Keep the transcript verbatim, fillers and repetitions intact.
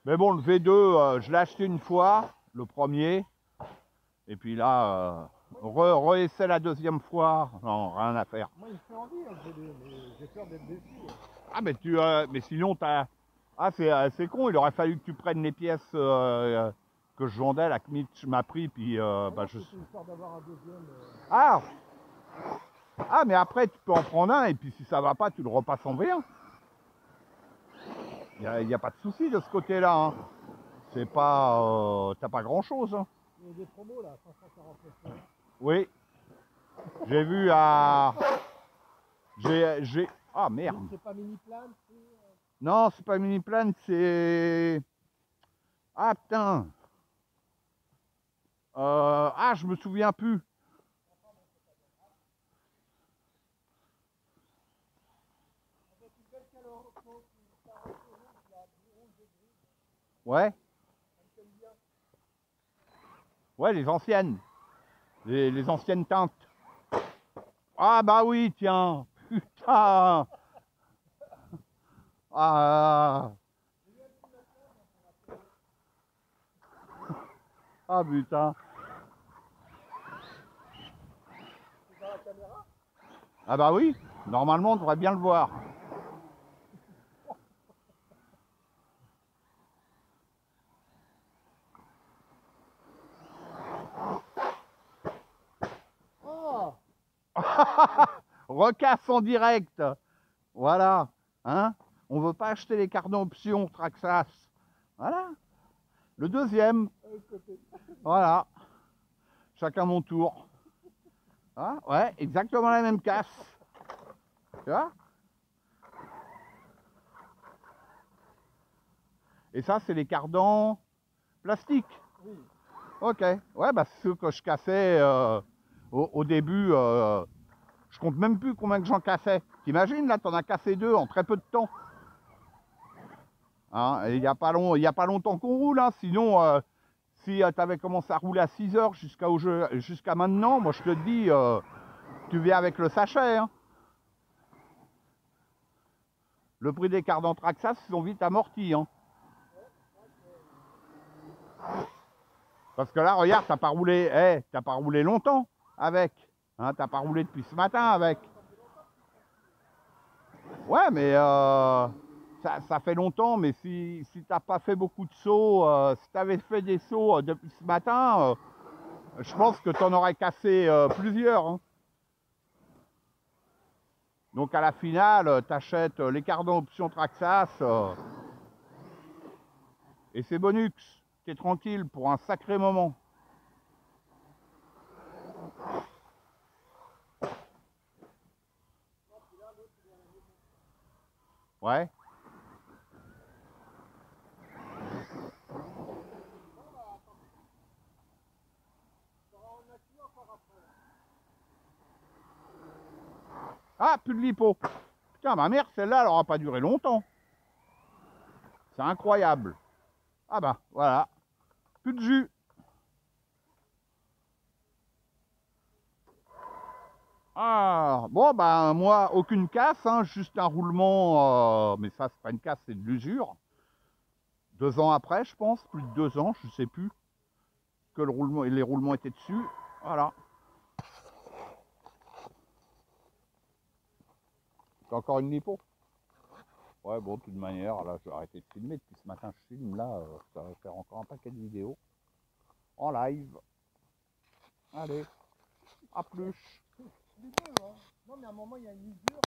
Mais bon, le V deux, euh, je l'ai acheté une fois, le premier. Et puis là, euh, re-essai la deuxième fois. Non, rien à faire. Moi, il me fait envie, hein, le V deux, mais j'ai peur d'être déçu. Ah, mais tu, euh, mais sinon, t'as. Ah, c'est euh, c'est con, il aurait fallu que tu prennes les pièces euh, que je vendais, la Kmitch m'a pris, puis. Euh, bah, je... C'est histoire d'avoir un deuxième. Euh... Ah Ah, mais après, tu peux en prendre un, et puis si ça va pas, tu le repasses en V un. Il n'y a, a pas de souci de ce côté-là. Hein. C'est pas. Euh, T'as pas grand-chose. Hein. Il y a des promos là, cinq cent quarante-neuf euros. Oui. J'ai vu à. J'ai. Ah merde. C'est pas mini plan, c'est. Non, c'est pas mini plan, c'est. Ah putain. Euh... Ah, je me souviens plus. Ouais. Ouais, les anciennes. Les, les anciennes teintes. Ah bah oui, tiens. Putain. Ah. Ah putain. Ah bah oui, normalement on devrait bien le voir. Oh. Recasse en direct. Voilà. Hein? On veut pas acheter les carnets options Traxxas. Voilà. Le deuxième. Voilà. Chacun mon tour. Ah, ouais, exactement la même casse. Tu vois? Et ça, c'est les cardans plastiques. Oui. Ok. Ouais, bah c'est ceux que je cassais euh, au, au début. Euh, je compte même plus combien que j'en cassais. T'imagines, là, t'en as cassé deux en très peu de temps. Hein, il n'y a pas long, il y a pas longtemps qu'on roule, hein, sinon, euh, si euh, tu avais commencé à rouler à six heures jusqu'à jusqu'à maintenant, moi je te dis, euh, tu viens avec le sachet. Hein. Le prix des cardans Traxxas, ils sont vite amortis. Hein. Parce que là, regarde, t'as pas roulé, hey, t'as pas roulé longtemps avec. Hein, t'as pas roulé depuis ce matin avec. Ouais, mais euh, ça, ça fait longtemps, mais si, si t'as pas fait beaucoup de sauts, euh, si t'avais fait des sauts euh, depuis ce matin, euh, je pense que t'en aurais cassé euh, plusieurs. Hein. Donc à la finale, t'achètes les cardans option Traxxas euh, et c'est bonus. T'es tranquille pour un sacré moment. Ouais. Ah, plus de lipo. Putain, ma mère, celle-là, elle aura pas duré longtemps. C'est incroyable. Ah bah, voilà. Plus de jus. Ah, bon, bah, moi, aucune casse, hein, juste un roulement. Euh, mais ça, c'est pas une casse, c'est de l'usure. Deux ans après, je pense, plus de deux ans, je sais plus, que le roulement, les roulements étaient dessus. Voilà. C'est encore une lipo. Ouais, bon, de toute manière, là, je vais arrêter de filmer. Depuis ce matin, je filme, là, euh, ça va faire encore un paquet de vidéos. En live. Allez, à plus. Non, mais à un moment, il y a une usure.